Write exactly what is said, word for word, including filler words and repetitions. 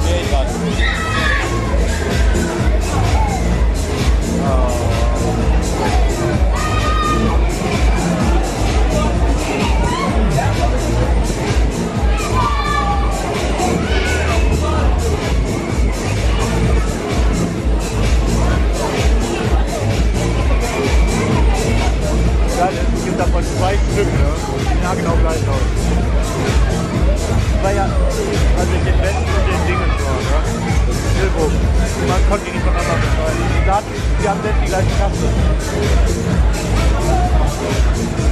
Nee, egal. Es gibt davon zwei Stück, ne? Die sehen ja genau gleich aus. Das war ja, also den Westen und den Dingen so, ne? Silbo. Man konnte die nicht voneinander unterscheiden. Die, Daten, die haben selbst die gleiche Kasse.